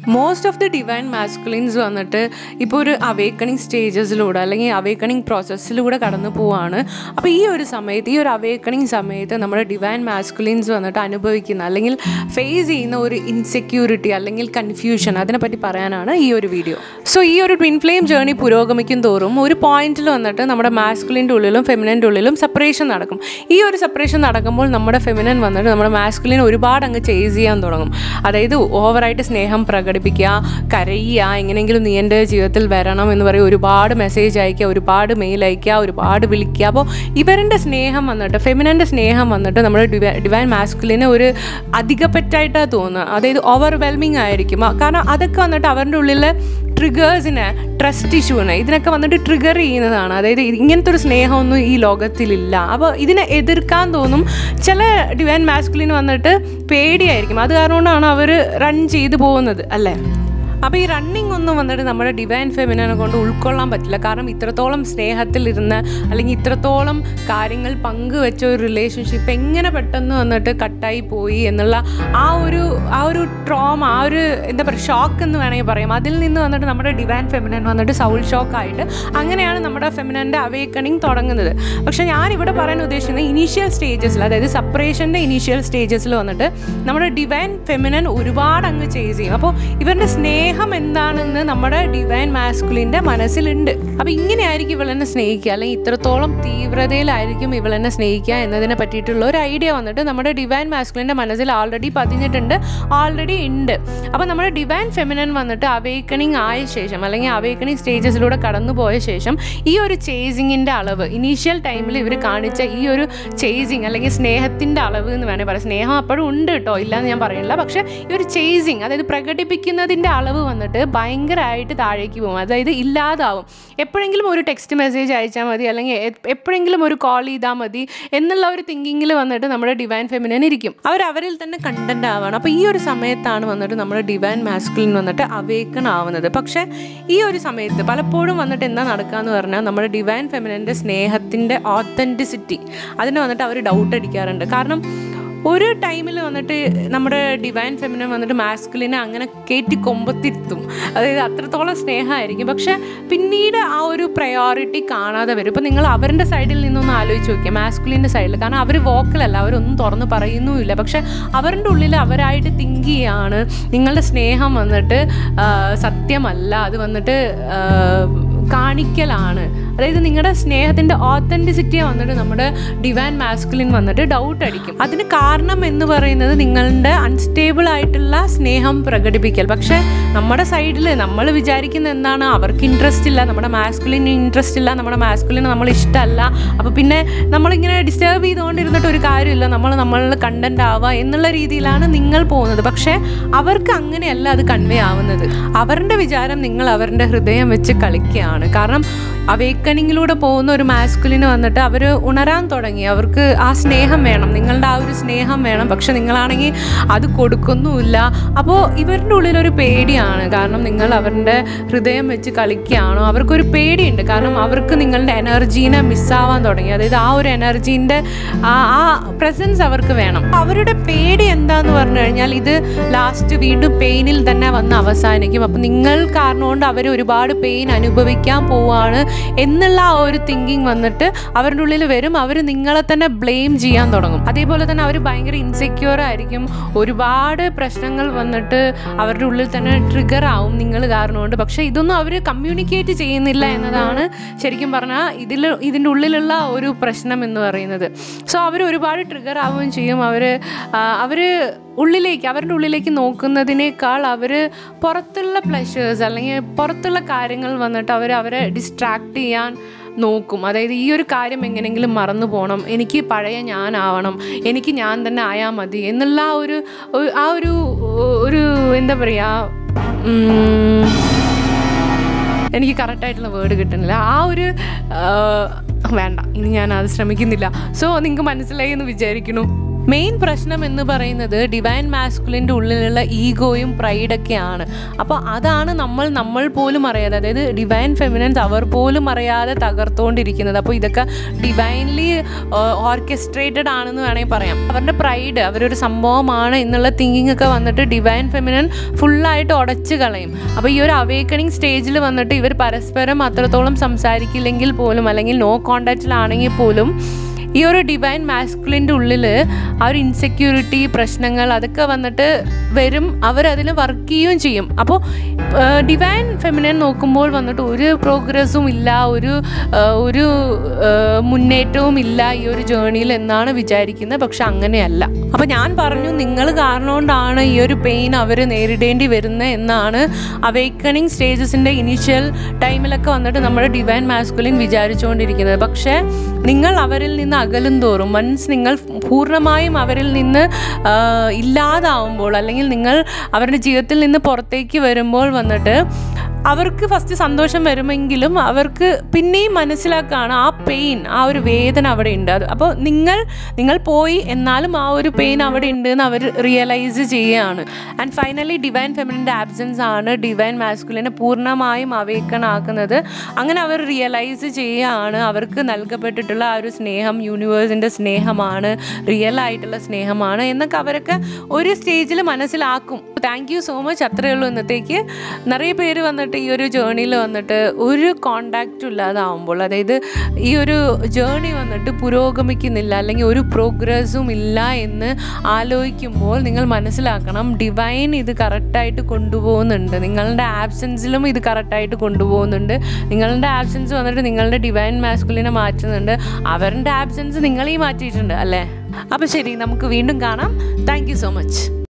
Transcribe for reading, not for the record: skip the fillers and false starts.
Most of the divine masculines വന്നിട്ട് ഇപ്പോൾ ഒരു അവേക്കണിങ് സ്റ്റേജസിലൂടെ അല്ലെങ്കിൽ അവേക്കണിങ് പ്രോസസ്സിലൂടെ കടന്നു പോവാണ്. അപ്പോൾ ഈ ഒരു അവേക്കണിങ് സമയത്ത് നമ്മുടെ ഡിവൈൻ മാസ്കുലിൻസ് വന്നിട്ട് അനുഭവിക്കുന്ന അല്ലെങ്കിൽ ഫേസ് ചെയ്യുന്ന ഒരു ഇൻസെക്യൂരിറ്റി അല്ലെങ്കിൽ കൺഫ്യൂഷൻ, അതിനെപ്പറ്റി പറയാനാണ് ഈ ഒരു വീഡിയോ. സോ ഈ ഒരു ട്വിൻ ഫ്ലെയിം ജേർണി പുരോഗമിക്കും തോറും ഒരു പോയിന്റിൽ വന്നിട്ട് നമ്മുടെ മാസ്കുലിൻ്റെ ഉള്ളിലും ഫെമിനൻ്റെ ഉള്ളിലും സെപ്പറേഷൻ നടക്കും. ഈ ഒരു സെപ്പറേഷൻ നടക്കുമ്പോൾ നമ്മുടെ ഫെമിനൻ വന്നിട്ട് നമ്മുടെ മാസ്കുലിനെ ഒരുപാട് അങ്ങ് ചേസ് ചെയ്യാൻ തുടങ്ങും. അതായത് ഓവറായിട്ട് സ്നേഹം പ്രകടിപ്പിക്കുക, കരയുക, എങ്ങനെയെങ്കിലും നീ എൻ്റെ ജീവിതത്തിൽ വരണം എന്ന് പറയും, ഒരുപാട് മെസ്സേജ് അയക്കുക, ഒരുപാട് മെയിൽ അയക്കുക, ഒരുപാട് വിളിക്കുക. അപ്പോൾ ഇവരുടെ സ്നേഹം വന്നിട്ട് ഫെമിനൻ്റെ സ്നേഹം വന്നിട്ട് നമ്മുടെ ഡിവൈൻ മാസ്കുലിന് ഒരു അധികപ്പറ്റായിട്ടാണ് തോന്നുക. അതായത് ഓവർവെൽമിങ് ആയിരിക്കും. കാരണം അതൊക്കെ വന്നിട്ട് അവരുടെ ഉള്ളിൽ ട്രിഗേഴ്സിനെ, ട്രസ്റ്റ് ഇഷ്യൂവിനെ, ഇതിനൊക്കെ വന്നിട്ട് ട്രിഗർ ചെയ്യുന്നതാണ്. അതായത് ഇങ്ങനത്തെ ഒരു സ്നേഹമൊന്നും ഈ ലോകത്തിലില്ല. അപ്പോൾ ഇതിനെ എതിർക്കാൻ തോന്നും. ചില ഡിവൈൻ മാസ്കുലിന് വന്നിട്ട് പേടിയായിരിക്കും. അത് കാരണം കൊണ്ടാണ് അവർ റൺ ചെയ്തു പോകുന്നത് അല്ലേ. അപ്പോൾ ഈ റണ്ണിങ് ഒന്നും വന്നിട്ട് നമ്മുടെ ഡിവൈൻ ഫെമിനനെ കൊണ്ട് ഉൾക്കൊള്ളാൻ പറ്റില്ല. കാരണം ഇത്രത്തോളം സ്നേഹത്തിലിരുന്ന് അല്ലെങ്കിൽ ഇത്രത്തോളം കാര്യങ്ങൾ പങ്കുവെച്ച ഒരു റിലേഷൻഷിപ്പ് എങ്ങനെ പെട്ടെന്ന് വന്നിട്ട് കട്ടായി പോയി എന്നുള്ള ആ ഒരു ട്രോമ, ആ ഒരു എന്താ പറയുക, ഷോക്ക് എന്ന് വേണമെങ്കിൽ പറയാം. അതിൽ നിന്ന് വന്നിട്ട് നമ്മുടെ ഡിവൈൻ ഫെമിനൻ വന്നിട്ട് സൗൾ ഷോക്കായിട്ട് അങ്ങനെയാണ് നമ്മുടെ ഫെമിനൻ്റെ അവേക്കണിങ് തുടങ്ങുന്നത്. പക്ഷേ ഞാനിവിടെ പറയാൻ ഉദ്ദേശിക്കുന്നത് ഇനീഷ്യൽ സ്റ്റേജസിൽ, അതായത് സെപ്പറേഷൻ്റെ ഇനീഷ്യൽ സ്റ്റേജസിൽ വന്നിട്ട് നമ്മുടെ ഡിവൈൻ ഫെമിനൻ ഒരുപാട് അങ്ങ് ചേസ് ചെയ്യും. അപ്പോൾ ഇവരുടെ സ്നേഹം എന്താണെന്ന് നമ്മുടെ ഡിവൈൻ മാസ്കുലിൻ്റെ മനസ്സിലുണ്ട്. അപ്പോൾ ഇങ്ങനെയായിരിക്കും ഇവളെന്നെ സ്നേഹിക്കുക, അല്ലെങ്കിൽ ഇത്രത്തോളം തീവ്രതയിലായിരിക്കും ഇവളെന്നെ സ്നേഹിക്കുക എന്നതിനെ പറ്റിയിട്ടുള്ള ഒരു ഐഡിയ വന്നിട്ട് നമ്മുടെ ഡിവൈൻ മാസ്കുലിൻ്റെ മനസ്സിൽ ഓൾറെഡി പതിഞ്ഞിട്ടുണ്ട്, ഓൾറെഡി ഉണ്ട്. അപ്പോൾ നമ്മുടെ ഡിവൈൻ ഫെമിനൻ വന്നിട്ട് അവേക്കണിങ് ആയ ശേഷം അല്ലെങ്കിൽ അവേക്കണിങ് സ്റ്റേജസിലൂടെ കടന്നു പോയ ശേഷം ഈ ഒരു ചേസിങ്ങിൻ്റെ അളവ്, ഇനീഷ്യൽ ടൈമിൽ ഇവർ കാണിച്ച ഈ ഒരു ചേസിങ് അല്ലെങ്കിൽ സ്നേഹത്തിൻ്റെ അളവ് എന്ന് വേണമെങ്കിൽ പറയാം. സ്നേഹം അപ്പോഴും ഉണ്ട് കേട്ടോ, ഇല്ലയെന്ന് ഞാൻ പറയുന്നില്ല. പക്ഷേ ഈ ഒരു ചേസിങ്, അതായത് പ്രകടിപ്പിക്കുന്നതിൻ്റെ അളവ് വന്നിട്ട് ഭയങ്കരമായിട്ട് താഴേക്ക് പോകും. അതായത് ഇല്ലാതാവും. എപ്പോഴെങ്കിലും ഒരു ടെക്സ്റ്റ് മെസ്സേജ് അയച്ചാൽ മതി, അല്ലെങ്കിൽ എപ്പോഴെങ്കിലും ഒരു കോൾ ചെയ്താൽ മതി എന്നുള്ള ഒരു തിങ്കിങ്ങിൽ വന്നിട്ട് നമ്മുടെ ഡിവൈൻ ഫെമിനൻ ഇരിക്കും. അവരിൽ തന്നെ കണ്ടന്റ് ആവാണ്. അപ്പോൾ ഈ ഒരു സമയത്താണ് വന്നിട്ട് നമ്മുടെ ഡിവൈൻ മാസ്കുലിൻ വന്നിട്ട് അവേക്കൺ ആവുന്നത്. പക്ഷേ ഈ ഒരു സമയത്ത് പലപ്പോഴും വന്നിട്ട് എന്താ നടക്കുക എന്ന് പറഞ്ഞാൽ നമ്മുടെ ഡിവൈൻ ഫെമിനൻ്റെ സ്നേഹത്തിൻ്റെ ഓത്തൻറ്റിസിറ്റി അതിനെ വന്നിട്ട് അവർ ഡൗട്ട് അടിക്കാറുണ്ട്. കാരണം ഒരു ടൈമിൽ വന്നിട്ട് നമ്മുടെ ഡിവൈൻ ഫെമിനൻ വന്നിട്ട് മാസ്കുലിനെ അങ്ങനെ കയറ്റി കൊമ്പത്തിരുത്തും. അതായത് അത്രത്തോളം സ്നേഹമായിരിക്കും. പക്ഷേ പിന്നീട് ആ ഒരു പ്രയോറിറ്റി കാണാതെ വരും. ഇപ്പോൾ നിങ്ങൾ അവരുടെ സൈഡിൽ നിന്നൊന്ന് ആലോചിച്ച് നോക്കിയാൽ, മാസ്കുലിൻ്റെ സൈഡിൽ, കാരണം അവർ വോക്കലല്ല, അവരൊന്നും തുറന്ന് പറയുന്നുമില്ല. പക്ഷേ അവരുടെ ഉള്ളിൽ അവരായിട്ട് തിങ്ക് ചെയ്യാണ് നിങ്ങളുടെ സ്നേഹം വന്നിട്ട് സത്യമല്ല, അത് വന്നിട്ട് കാണിക്കലാണ്. അതായത് നിങ്ങളുടെ സ്നേഹത്തിൻ്റെ ഓത്തൻറ്റിസിറ്റിയെ വന്നിട്ട് നമ്മുടെ ഡിവൈൻ മാസ്കുലിൻ വന്നിട്ട് ഡൗട്ട് അടിക്കും. അതിന് കാരണം എന്ന് പറയുന്നത് നിങ്ങളുടെ അൺസ്റ്റേബിൾ ആയിട്ടുള്ള സ്നേഹം പ്രകടിപ്പിക്കൽ. പക്ഷേ നമ്മുടെ സൈഡിൽ നമ്മൾ വിചാരിക്കുന്ന എന്താണ്, അവർക്ക് ഇൻട്രസ്റ്റ് ഇല്ല, നമ്മുടെ മാസ്കുലിന് ഇൻട്രസ്റ്റ് ഇല്ല, നമ്മുടെ മാസ്കുലിന് നമ്മൾ ഇഷ്ടമല്ല. അപ്പോൾ പിന്നെ നമ്മളിങ്ങനെ ഡിസ്റ്റർബ് ചെയ്തുകൊണ്ടിരുന്നിട്ട് ഒരു കാര്യമില്ല, നമ്മളിൽ കണ്ടന്റ് ആവുക എന്നുള്ള രീതിയിലാണ് നിങ്ങൾ പോകുന്നത്. പക്ഷേ അവർക്ക് അങ്ങനെയല്ല അത് കൺവേ ആവുന്നത്. അവരുടെ വിചാരം നിങ്ങൾ അവരുടെ ഹൃദയം വെച്ച് കളിക്കുകയാണ്. കാരണം അവേക്കണിങ്ങിലൂടെ പോകുന്ന ഒരു മാസ്കുലിന് വന്നിട്ട് അവർ ഉണരാൻ തുടങ്ങി. അവർക്ക് ആ സ്നേഹം വേണം, നിങ്ങളുടെ ആ ഒരു സ്നേഹം വേണം. പക്ഷെ നിങ്ങളാണെങ്കിൽ അത് കൊടുക്കുന്നുമില്ല. അപ്പോൾ ഇവരുടെ ഉള്ളിലൊരു പേടിയാണ്. കാരണം നിങ്ങൾ അവരുടെ ഹൃദയം വെച്ച് കളിക്കുകയാണോ, അവർക്കൊരു പേടിയുണ്ട്. കാരണം അവർക്ക് നിങ്ങളുടെ എനർജീനെ മിസ്സാവാൻ തുടങ്ങി. അതായത് ആ ഒരു എനർജീൻ്റെ ആ പ്രസൻസ് അവർക്ക് വേണം. അവരുടെ പേടി എന്താന്ന് പറഞ്ഞു കഴിഞ്ഞാൽ ഇത് ലാസ്റ്റ് വീണ്ടും പെയിനിൽ തന്നെ വന്ന് അവസാനിക്കും. അപ്പം നിങ്ങൾ കാരണം കൊണ്ട് അവർ ഒരുപാട് പെയിൻ അനുഭവിക്കാൻ പോവാണ് എന്നുള്ള ആ ഒരു തിങ്കിങ് വന്നിട്ട് അവരുടെ ഉള്ളിൽ വരും. അവർ നിങ്ങളെ തന്നെ ബ്ലെയിം ചെയ്യാൻ തുടങ്ങും. അതേപോലെ തന്നെ അവർ ഭയങ്കര ഇൻസെക്യൂർ ആയിരിക്കും. ഒരുപാട് പ്രശ്നങ്ങൾ വന്നിട്ട് അവരുടെ ഉള്ളിൽ തന്നെ ട്രിഗർ ആവും നിങ്ങൾ കാരണം കൊണ്ട്. പക്ഷേ ഇതൊന്നും അവർ കമ്മ്യൂണിക്കേറ്റ് ചെയ്യുന്നില്ല എന്നതാണ് ശരിക്കും പറഞ്ഞാൽ ഇതിൻ്റെ ഉള്ളിലുള്ള ഒരു പ്രശ്നം എന്ന് പറയുന്നത്. സോ അവർ ഒരുപാട് ട്രിഗർ ആവുകയും ചെയ്യും. അവർ അവരുടെ ഉള്ളിലേക്ക് നോക്കുന്നതിനേക്കാൾ അവർ പുറത്തുള്ള പ്ലഷേഴ്സ് അല്ലെങ്കിൽ പുറത്തുള്ള കാര്യങ്ങൾ വന്നിട്ട് അവരെ ഡിസ്ട്രാക്ട് ചെയ്യാൻ നോക്കും. അതായത് ഈ ഒരു കാര്യം എങ്ങനെയെങ്കിലും മറന്നു പോകണം, എനിക്ക് പഴയ ഞാനാവണം, എനിക്ക് ഞാൻ തന്നെ ആയാൽ മതി എന്നുള്ള ആ ഒരു എന്താ പറയുക, എനിക്ക് കറക്റ്റായിട്ടുള്ള വേർഡ് കിട്ടുന്നില്ല. വേണ്ട, ഇനി ഞാൻ അത് ശ്രമിക്കുന്നില്ല. സോ നിങ്ങൾക്ക് മനസ്സിലായി എന്ന് വിചാരിക്കുന്നു. മെയിൻ പ്രശ്നം എന്ന് പറയുന്നത് ഡിവൈൻ മാസ്കുലിൻ്റെ ഉള്ളിലുള്ള ഈഗോയും പ്രൈഡൊക്കെയാണ്. അപ്പോൾ അതാണ് നമ്മൾ പോലും അറിയാതെ, അതായത് ഡിവൈൻ ഫെമിനൻസ് അവർ പോലും അറിയാതെ തകർത്തുകൊണ്ടിരിക്കുന്നത്. അപ്പോൾ ഇതൊക്കെ ഡിവൈൻലി ഓർക്കസ്ട്രേറ്റഡ് ആണെന്ന് വേണമെങ്കിൽ പറയാം. അവരുടെ പ്രൈഡ്, അവരൊരു സംഭവമാണ് എന്നുള്ള തിങ്കിങ് ഒക്കെ വന്നിട്ട് ഡിവൈൻ ഫെമിനൻ ഫുള്ളായിട്ട് ഉടച്ച് കളയും. അപ്പോൾ ഈ ഒരു അവേക്കണിങ് സ്റ്റേജിൽ വന്നിട്ട് ഇവർ പരസ്പരം അത്രത്തോളം സംസാരിക്കില്ലെങ്കിൽ പോലും, അല്ലെങ്കിൽ നോ കോണ്ടാക്റ്റിലാണെങ്കിൽ പോലും, ഈ ഒരു ഡിവൈൻ മാസ്കുലിൻ്റെ ഉള്ളിൽ ആ ഒരു ഇൻസെക്യൂരിറ്റി പ്രശ്നങ്ങൾ അതൊക്കെ വന്നിട്ട് വരും. അവരതിൽ വർക്ക് ചെയ്യുകയും ചെയ്യും. അപ്പോൾ ഡിവൈൻ ഫെമിനൻ നോക്കുമ്പോൾ വന്നിട്ട് ഒരു പ്രോഗ്രസ്സും ഇല്ല, ഒരു മുന്നേറ്റവും ഇല്ല ഈ ഒരു ജേർണിയിൽ എന്നാണ് വിചാരിക്കുന്നത്. പക്ഷെ അങ്ങനെയല്ല. അപ്പോൾ ഞാൻ പറഞ്ഞു, നിങ്ങൾ കാരണം കൊണ്ടാണ് ഈ ഒരു പെയിൻ അവർ നേരിടേണ്ടി വരുന്നത് എന്നാണ് അവേക്കണിങ് സ്റ്റേജസിൻ്റെ ഇനീഷ്യൽ ടൈമിലൊക്കെ വന്നിട്ട് നമ്മുടെ ഡിവൈൻ മാസ്കുലിൻ വിചാരിച്ചുകൊണ്ടിരിക്കുന്നത്. പക്ഷേ നിങ്ങൾ അവരിൽ നിന്ന് അകലും തോറും, മീൻസ് നിങ്ങൾ പൂർണ്ണമായും അവരിൽ നിന്ന് ഇല്ലാതാവുമ്പോൾ, അല്ലെങ്കിൽ നിങ്ങൾ അവരുടെ ജീവിതത്തിൽ നിന്ന് പുറത്തേക്ക് വരുമ്പോൾ വന്നിട്ട് അവർക്ക് ഫസ്റ്റ് സന്തോഷം വരുമെങ്കിലും അവർക്ക് പിന്നെയും മനസ്സിലാക്കുകയാണ് ആ പെയിൻ, ആ ഒരു വേദന അവിടെ ഉണ്ട്. അപ്പോൾ നിങ്ങൾ പോയി, എന്നാലും ആ ഒരു പെയിൻ അവിടെ ഉണ്ട് എന്ന് അവർ റിയലൈസ് ചെയ്യുകയാണ്. ആൻഡ് ഫൈനലി ഡിവൈൻ ഫെമിനിൻ്റെ ആബ്സെൻസ് ആണ് ഡിവൈൻ മാസ്കുലിനെ പൂർണ്ണമായും അവേക്കൺ ആക്കുന്നത്. അങ്ങനെ അവർ റിയലൈസ് ചെയ്യുകയാണ് അവർക്ക് നൽകപ്പെട്ടിട്ടുള്ള ആ ഒരു സ്നേഹം യൂണിവേഴ്സിൻ്റെ സ്നേഹമാണ്, റിയൽ ആയിട്ടുള്ള സ്നേഹമാണ് എന്നൊക്കെ അവരൊക്കെ ഒരു സ്റ്റേജിൽ മനസ്സിലാക്കും. Thank you so much. അത്രയേ ഉള്ളൂ ഇന്നത്തേക്ക്. നിറയെ പേര് വന്നിട്ട് ഈ ഒരു ജേർണിയിൽ വന്നിട്ട് ഒരു കോണ്ടാക്റ്റും ഇല്ലാതാവുമ്പോൾ, അതായത് ഈ ഒരു ജേർണി വന്നിട്ട് പുരോഗമിക്കുന്നില്ല, അല്ലെങ്കിൽ ഒരു പ്രോഗ്രസ്സും ഇല്ല എന്ന് ആലോചിക്കുമ്പോൾ നിങ്ങൾ മനസ്സിലാക്കണം, ഡിവൈൻ ഇത് കറക്റ്റായിട്ട് കൊണ്ടുപോകുന്നുണ്ട്. നിങ്ങളുടെ ആബ്സെൻസിലും ഇത് കറക്റ്റായിട്ട് കൊണ്ടുപോകുന്നുണ്ട്. നിങ്ങളുടെ ആബ്സെൻസ് വന്നിട്ട് നിങ്ങളുടെ ഡിവൈൻ മാസ്കുലിനെ മാറ്റുന്നുണ്ട്. അവരുടെ ആബ്സെൻസ് നിങ്ങളെയും മാറ്റിയിട്ടുണ്ട് അല്ലേ? അപ്പോൾ ശരി, നമുക്ക് വീണ്ടും കാണാം. Thank you so much.